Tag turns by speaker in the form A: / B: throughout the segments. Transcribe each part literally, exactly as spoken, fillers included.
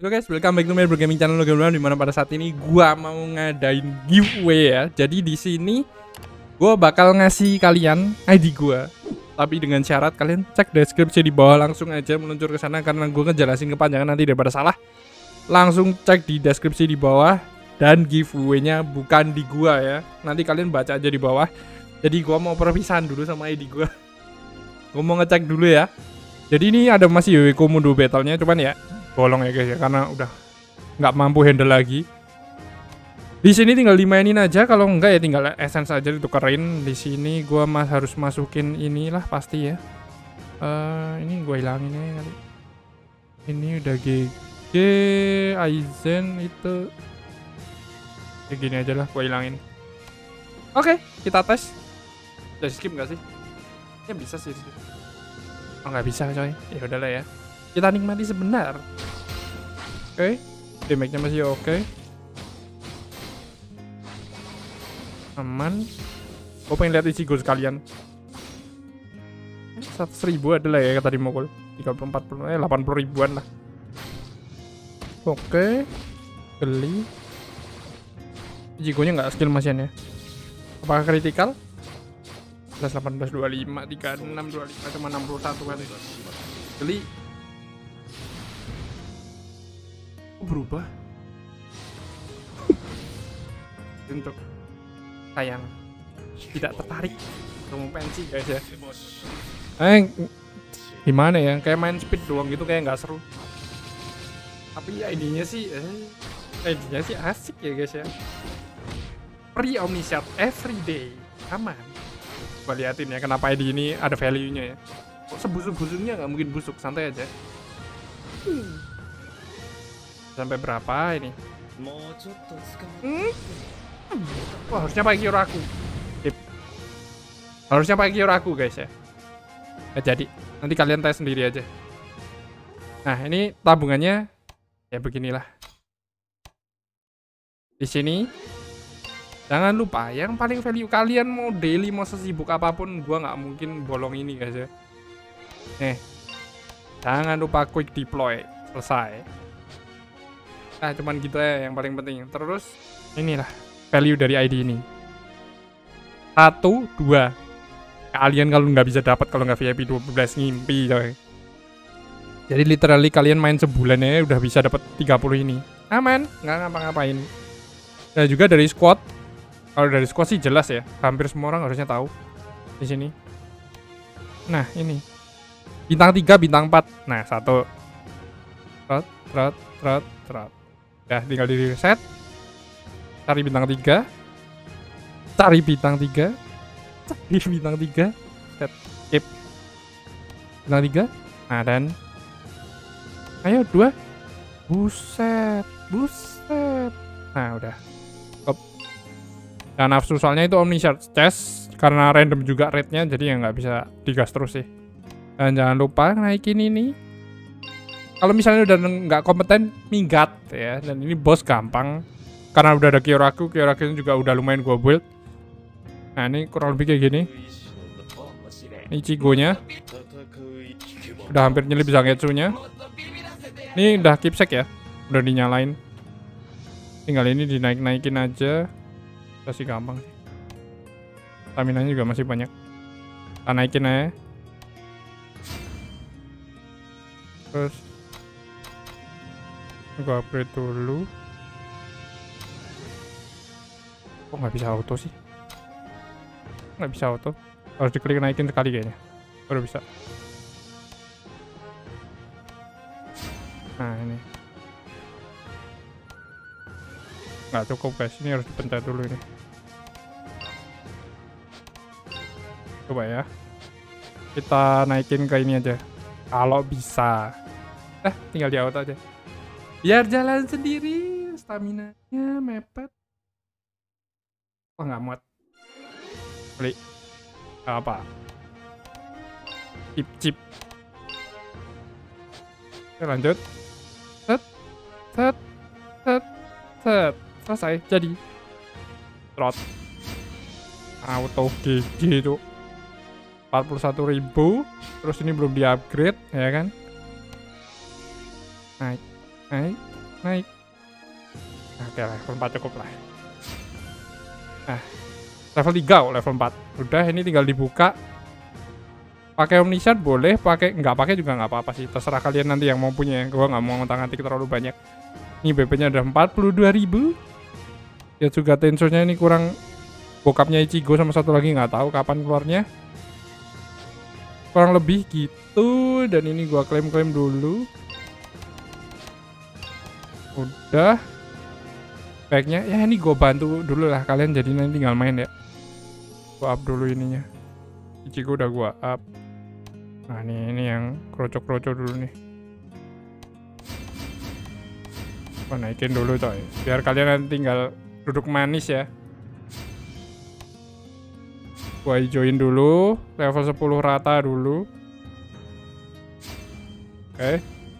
A: Halo guys, welcome back to my gaming channel Logan, dimana pada saat ini gua mau ngadain giveaway ya. Jadi di sini gua bakal ngasih kalian I D gua, tapi dengan syarat kalian cek deskripsi di bawah, langsung aja meluncur ke sana karena gua ngejelasin kepanjangan nanti daripada salah. Langsung cek di deskripsi di bawah dan giveaway-nya bukan di gua ya. Nanti kalian baca aja di bawah. Jadi gua mau perpisahan dulu sama I D gua. Gua mau ngecek dulu ya. Jadi ini ada masih Yowie Komodo battle-nya, cuman ya bolong ya guys ya, karena udah nggak mampu handle lagi. Di sini tinggal dimainin aja, kalau enggak ya tinggal essence aja ditukerin. Di sini gua mas harus masukin inilah pasti ya. Uh, ini gua hilangin ya kali. Ini udah G G Aizen itu. Kayak gini aja lah, gua hilangin. Oke, kita tes. Bisa skip nggak sih? Ya bisa sih. Oh nggak bisa coy. Ya udahlah ya. Kita nikmati sebentar. Oke, okay. Damage-nya masih oke. Okay. Aman. Gue pengen lihat isi goal sekalian. seratus ribu adalah ya kata di mogol. tiga puluh empat puluh eh delapan puluh ribuan lah. Oke. Okay. Beli. Isi goalnya nggak skill masian ya. Apakah kritikal? sebelas, delapan belas, dua puluh lima, tiga puluh enam, dua puluh lima, cuma enam puluh satu kan. Beli. Berubah untuk sayang tidak tertarik kamu pensi guys ya. Eh gimana ya, kayak main speed doang gitu, kayak nggak seru. Tapi I D-nya sih eh I D-nya sih asik ya guys ya. Free Omnishat everyday, aman. Coba liatin ya kenapa I D ini ada value-nya ya. Kok sebusuk-busuknya nggak mungkin busuk, santai aja. hmm. Sampai berapa ini? Hmm? Wah, harusnya pakai Kyoraku. Tip. Harusnya pakai Kyoraku guys ya. Nah, jadi nanti kalian tes sendiri aja. Nah, ini tabungannya ya beginilah. Di sini jangan lupa yang paling value kalian mau daily mau sesibuk apapun, gua nggak mungkin bolong ini guys ya. Nih. Jangan lupa quick deploy. Selesai. Nah cuman gitu ya yang paling penting. Terus inilah value dari I D ini. Satu, dua. Kalian kalau nggak bisa dapat kalau nggak V I P dua belas ngimpi coy. Jadi literally kalian main sebulan ya udah bisa dapat tiga puluh ini. Aman, nggak ngapa-ngapain. Dan juga dari squad. Kalau dari squad sih jelas ya. Hampir semua orang harusnya tahu di sini. Nah ini bintang tiga, bintang empat. Nah satu. Trot, trot, trot, trot. Ya, tinggal di reset. Cari bintang tiga. Cari bintang tiga. Cari bintang tiga. Set. Skip. Bintang tiga. Nah, dan ayo dua. Buset. Buset. Nah, udah. Stop. Dan nafsu soalnya itu Omnishat chest karena random juga rate-nya, jadi ya nggak bisa digas terus sih. Dan jangan lupa naikin ini. Kalau misalnya udah nggak kompeten, minggat ya. Dan ini bos gampang. Karena udah ada Kyoraku, Kyoraku juga udah lumayan gua build. Nah ini kurang lebih kayak gini. Ini Ichigo-nya. Udah hampir nyelip Zangetsu-nya. Ini udah keepsek ya. Udah dinyalain. Tinggal ini dinaik-naikin aja. Masih gampang sih. Stamina-nya juga masih banyak. Kita naikin aja. Terus gua upgrade dulu. Kok nggak bisa auto sih? Nggak bisa auto. Harus diklik naikin sekali kayaknya. Baru bisa. Nah ini. Nggak cukup guys. Ini harus dipencet dulu ini. Coba ya. Kita naikin ke ini aja. Kalau bisa. Eh tinggal di auto aja. Biar jalan sendiri, stamina-nya mepet. Wah nggak muat. Beli. Gak apa. Chip chip. Oke lanjut. Set. Set. Set. Set. Selesai. Jadi. Trot. Auto G G tuh. empat puluh satu ribu. Terus ini belum di upgrade ya kan. Naik. Naik. naik. Oke, level empat cukup lah. Nah, level tiga, oh, level empat. Udah, ini tinggal dibuka. Pakai Omniscience boleh, pakai nggak pakai juga nggak apa-apa sih. Terserah kalian nanti yang mau punya. Gua nggak mau ngotak-ngatik terlalu banyak. Ini B P-nya udah empat puluh dua ribu. Ya juga Tensonya ini kurang, bokapnya Ichigo sama satu lagi nggak tahu kapan keluarnya. Kurang lebih gitu. Dan ini gua klaim-klaim dulu. Udah. Baiknya ya ini gue bantu dulu lah, kalian jadi nanti tinggal main ya. Gue up dulu ininya. Ichigo udah gue up. Nah ini, ini yang kroco-kroco dulu nih. Gue naikin dulu coy, biar kalian nanti tinggal duduk manis ya. Gue hijauin dulu, level sepuluh rata dulu. Oke okay.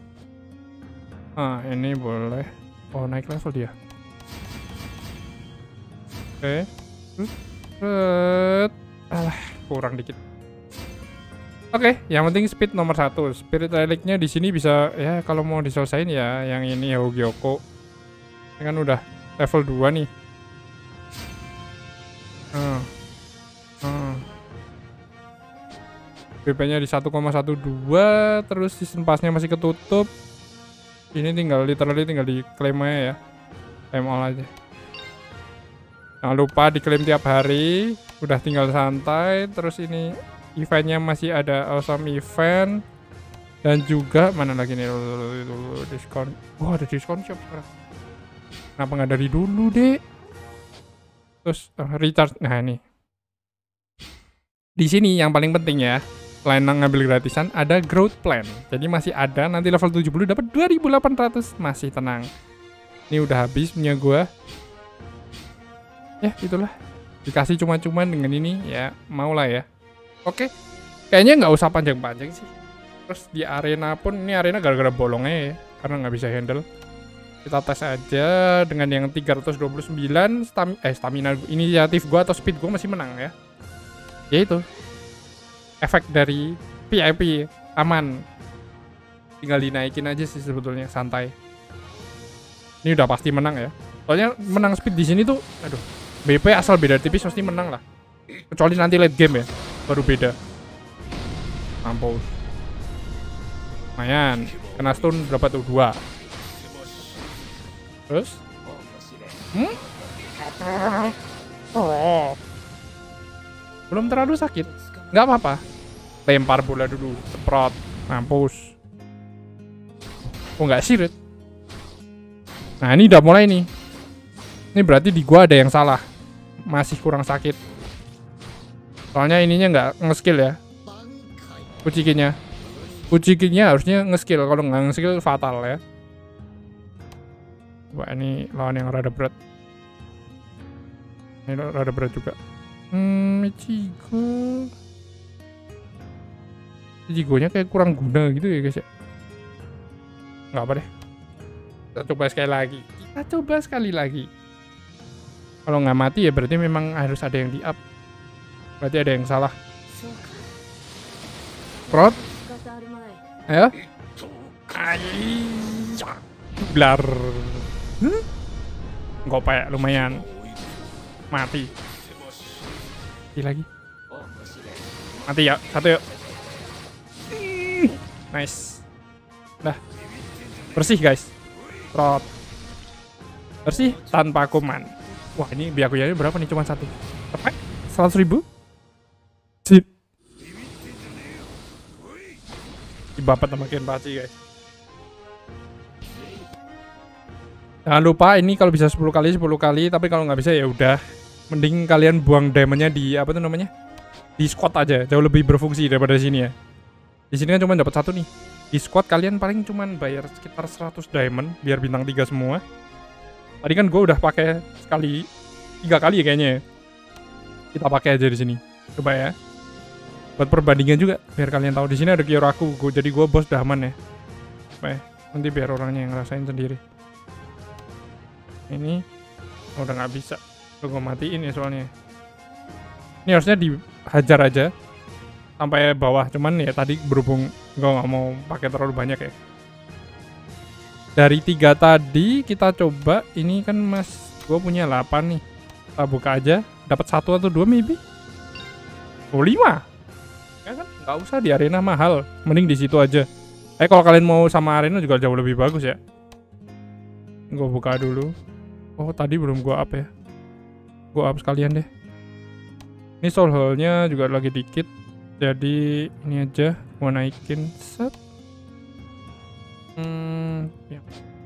A: Ah ini boleh. Oh naik level dia. Oke, okay. Alah, kurang dikit. Oke, okay, yang penting speed nomor satu. Spirit relicnya di sini bisa ya kalau mau diselesain ya. Yang ini ya Hogyoko. Ini kan udah level dua nih. Hmm. Hmm. B P-nya di satu koma satu dua, terus season pass-nya masih ketutup. Ini tinggal literally tinggal diklaim aja ya. Claim all aja. Jangan lupa diklaim tiap hari. Udah tinggal santai. Terus ini eventnya masih ada awesome event. Dan juga mana lagi nih diskon. Wah, ada diskon shop sekarang. Kenapa nggak dari dulu deh? Terus uh, recharge. Nah ini. Di sini yang paling penting ya, selain ngambil gratisan, ada growth plan. Jadi masih ada, nanti level tujuh puluh dapat dua ribu delapan ratus. Masih tenang. Ini udah habis punya gua. Ya itulah, dikasih cuma-cuma dengan ini ya, mau lah ya. Oke, kayaknya nggak usah panjang-panjang sih. Terus di arena pun, ini arena gara-gara bolongnya ya, karena nggak bisa handle. Kita tes aja dengan yang tiga ratus dua puluh sembilan stam eh stamina inisiatif gua atau speed gua masih menang ya. Ya itu efek dari V I P, aman. Tinggal dinaikin aja sih sebetulnya, santai. Ini udah pasti menang ya. Soalnya menang speed di sini tuh, aduh, B P asal beda tipis pasti menang lah. Kecuali nanti late game ya, baru beda. Mampus. Lumayan, kena stun berapa tuh? Dua. Terus? Hmm? Oh. Belum terlalu sakit. Nggak apa-apa. Lempar bola dulu, semprot. Mampus. Oh nggak sirit. Nah ini udah mulai nih. Ini berarti di gua ada yang salah. Masih kurang sakit. Soalnya ininya nggak nge-skill ya. Kucikinya. Kucikinya harusnya nge-skill. Kalau nggak nge-skill fatal ya. Wah ini lawan yang rada berat. Ini rada berat juga. Hmm, Ichigo. Ichigo-nya kayak kurang guna gitu ya guys ya. Nggak apa deh. Kita coba sekali lagi. Kita coba sekali lagi. Kalau nggak mati ya berarti memang harus ada yang di up. Berarti ada yang salah. Prot. Ayo. Ayy. Blar. Hmm? Nggak apa ya, lumayan. Mati. Mati lagi. Mati ya, satu yuk. Nice. Dah. Bersih guys. Prot. Bersih tanpa kuman. Wah ini biakunya berapa nih, cuma satu. Tepat seratus ribu. Sip. Dibapat sama Kenpachi guys. Jangan lupa ini kalau bisa sepuluh kali sepuluh kali, tapi kalau nggak bisa ya udah. Mending kalian buang diamondnya di apa tuh namanya? Di squad aja, jauh lebih berfungsi daripada sini ya. Di sini kan cuma dapat satu nih. Di squad kalian paling cuma bayar sekitar seratus diamond biar bintang tiga semua. Tadi kan gue udah pakai sekali, tiga kali ya kayaknya ya. Kita pakai aja di sini. Coba ya. Buat perbandingan juga, biar kalian tahu. Di sini ada Kyoraku, gue jadi gue bos Dahman ya. Coba ya. Nanti biar orangnya yang ngerasain sendiri. Ini oh, udah nggak bisa. Udah gue matiin ya soalnya. Ini harusnya dihajar aja sampai bawah. Cuman ya tadi berhubung gue nggak mau pakai terlalu banyak ya. dari tiga tadi kita coba. Ini kan mas, gue punya delapan nih. Kita buka aja, dapat satu atau dua maybe. Oh lima. Ya kan, nggak usah di arena mahal, mending di situ aja. Eh kalau kalian mau sama arena juga jauh lebih bagus ya. Gue buka dulu. Oh tadi belum gue up ya. Gue up sekalian deh. Ini soul hole-nya juga lagi dikit. Jadi ini aja gue naikin set. Hmm, ya.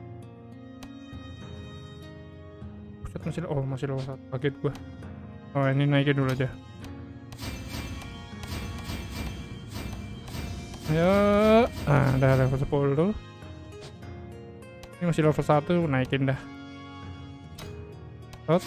A: Set masih oh masih level satu. Kaget gue. Oh ini naikin dulu aja. Ayo, ah udah level sepuluh. Ini masih level satu, naikin dah. Rot.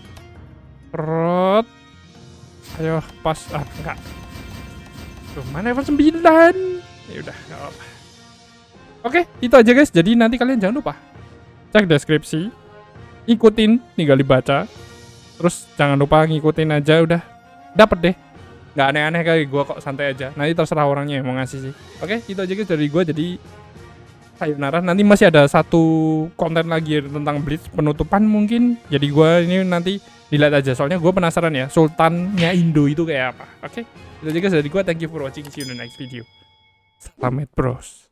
A: Rot. Ayo, pas. Ah, enggak. Tuh, mana level sembilan? Ya udah, enggak apa-apa. Oke, itu aja guys. Jadi nanti kalian jangan lupa cek deskripsi, ikutin, tinggal dibaca. Terus jangan lupa ngikutin aja udah. Dapet deh. Nggak aneh-aneh kayak gue kok, santai aja. Nanti terserah orangnya yang mau ngasih sih. Oke, itu aja guys dari gue. Jadi sayonara. Nanti masih ada satu konten lagi tentang Blitz penutupan mungkin. Jadi gue ini nanti dilihat aja. Soalnya gue penasaran ya, Sultannya Indo itu kayak apa. Oke, itu aja guys dari gue. Thank you for watching. See you in the next video. Selamat bros.